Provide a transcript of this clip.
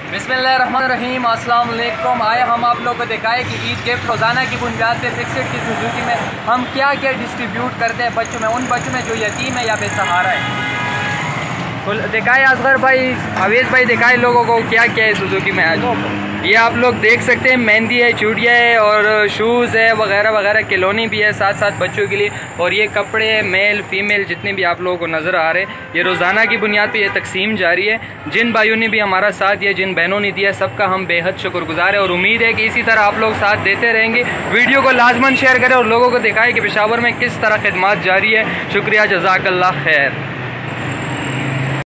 बिस्मिल्लाहिर्रहमानिर्रहीम, अस्सलाम वालेकुम। आए हम आप लोगों को दिखाएं कि ईद गिफ्ट रोज़ाना की बुनियाद पे फिक्सड की सुजुकी में हम क्या क्या डिस्ट्रीब्यूट करते हैं बच्चों में, उन बच्चों में जो यतीम है या बेसहारा है। तो दिखाए असगर भाई, अवेज भाई दिखाए लोगों को क्या क्या है सुजुकी में आज। ये आप लोग देख सकते हैं, मेहंदी है, चूड़ियाँ है और शूज़ है वगैरह वगैरह, खिलौने भी है साथ साथ बच्चों के लिए। और ये कपड़े मेल फीमेल जितने भी आप लोगों को नज़र आ रहे हैं, ये रोज़ाना की बुनियाद पे ये तकसीम जारी है। जिन भाइयों ने भी हमारा साथ दिया, जिन बहनों ने दिया, सबका हम बेहद शुक्रगुजार है और उम्मीद है कि इसी तरह आप लोग साथ देते रहेंगे। वीडियो को लाजमन शेयर करें और लोगों को दिखाएं कि पेशावर में किस तरह खिदमत जारी है। शुक्रिया, जज़ाकल्लाह खैर।